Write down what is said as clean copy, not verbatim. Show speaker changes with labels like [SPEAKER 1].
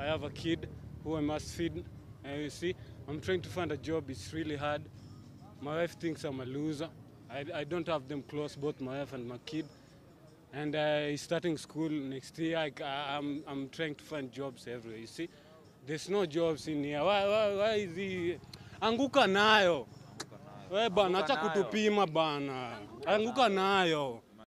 [SPEAKER 1] have a kid who I must feed. And you see, I'm trying to find a job. It's really hard. My wife thinks I'm a loser. I don't have them close, both my wife and my kid. And he's starting school next year. I'm trying to find jobs everywhere. You see, there's no jobs in here. Why is he? Anguka nayo. We bana, acha kutupima bana. Anguka nayo.